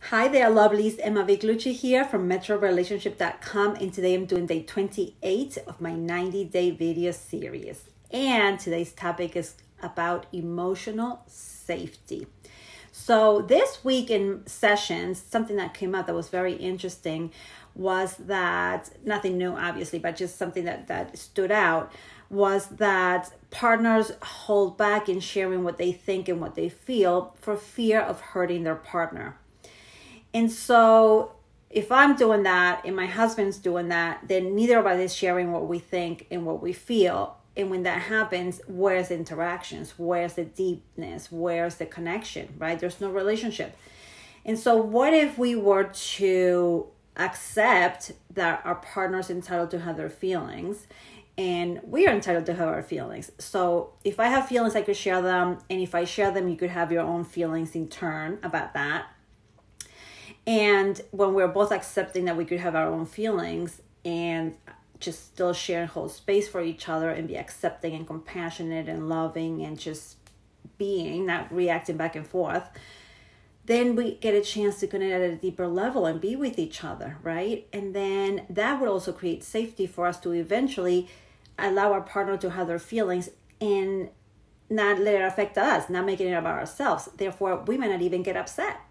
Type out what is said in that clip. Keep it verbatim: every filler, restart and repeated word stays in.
Hi there, lovelies. Emma Viglucci here from metro relationship dot com, and today I'm doing day twenty-eight of my ninety day video series. And today's topic is about emotional safety. So this week in sessions, something that came up that was very interesting was that, nothing new obviously, but just something that, that stood out, was that partners hold back in sharing what they think and what they feel for fear of hurting their partner. And so if I'm doing that and my husband's doing that, then neither of us is sharing what we think and what we feel. And when that happens, where's the interactions? Where's the deepness? Where's the connection, right? There's no relationship. And so what if we were to accept that our partner's entitled to have their feelings and we are entitled to have our feelings? So if I have feelings, I could share them. And if I share them, you could have your own feelings in turn about that. And when we're both accepting that we could have our own feelings and just still share and hold space for each other and be accepting and compassionate and loving and just being, not reacting back and forth, then we get a chance to connect at a deeper level and be with each other, right? And then that would also create safety for us to eventually allow our partner to have their feelings and not let it affect us, not making it about ourselves. Therefore, we may not even get upset.